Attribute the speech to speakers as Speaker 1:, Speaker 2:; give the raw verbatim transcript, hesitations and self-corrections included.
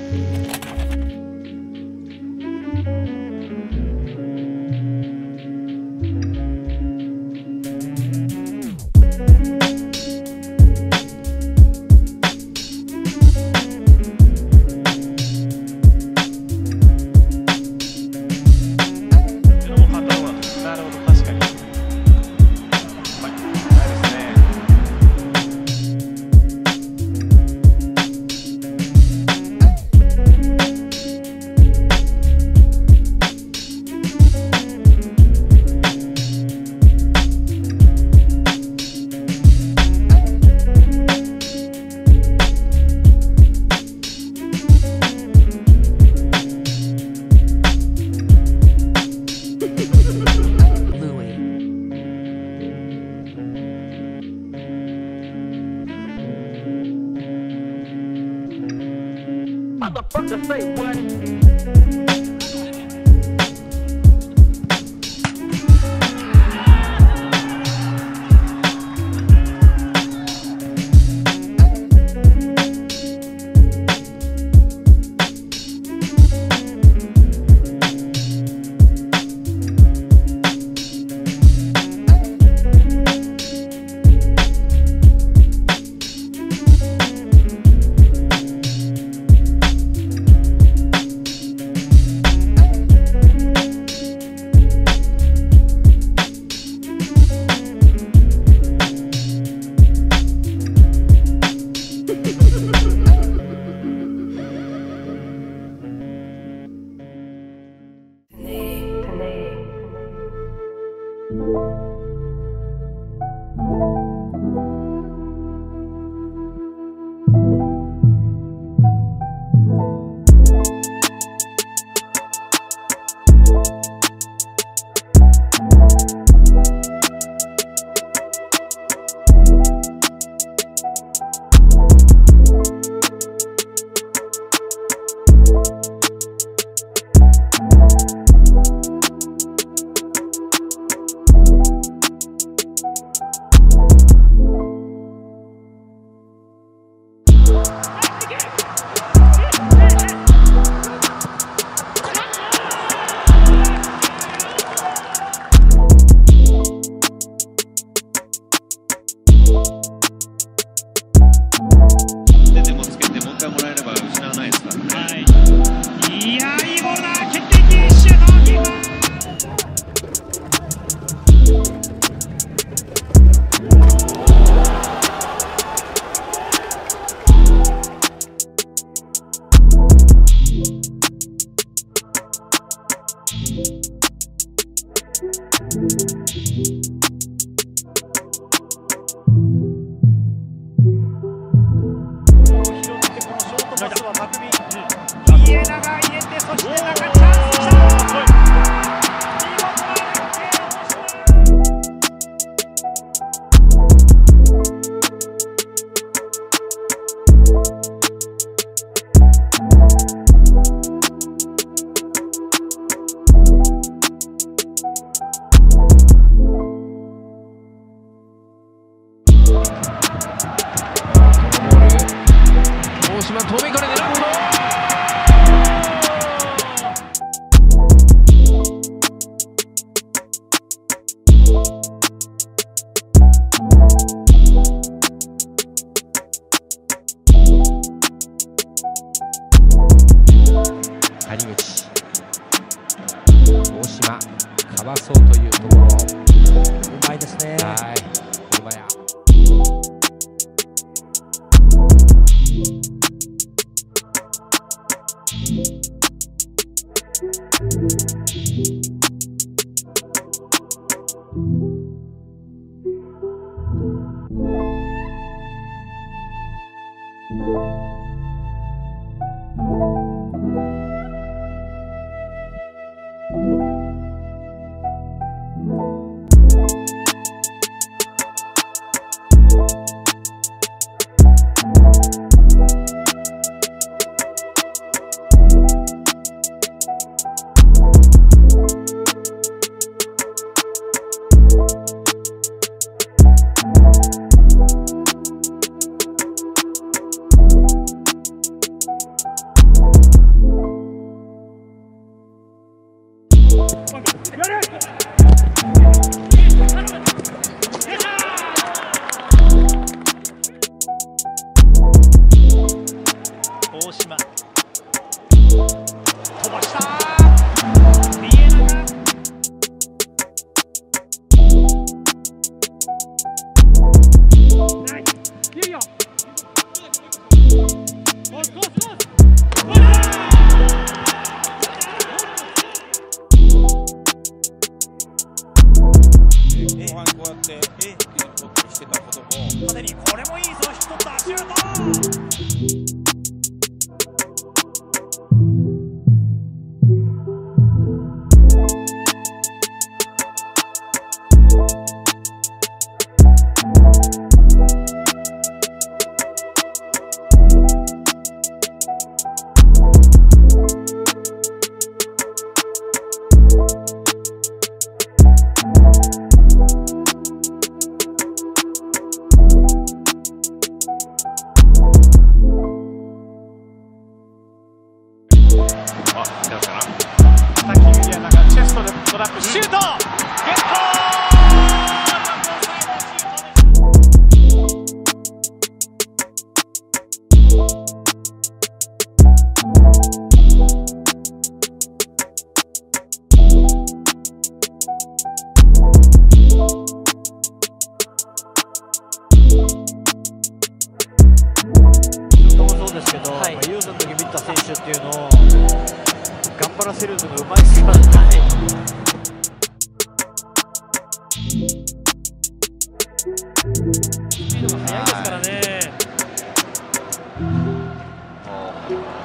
Speaker 1: Motherfucker say what? 大島遠めから狙う。谷口、大島、かわそうというところ。うまいですね。はい、馬や。
Speaker 2: 大島飛ばした見えながないいいよコースコースコース
Speaker 3: 後半こうやってえっていうことにしてたことも
Speaker 2: 縦にこれもいいぞヒットだシュートトラップシュートゲット
Speaker 4: もそうですけど、はい、まあ、ユーザーの時見た選手っていうのを頑張らせるのがうまいですからね。スピードが速いですからね。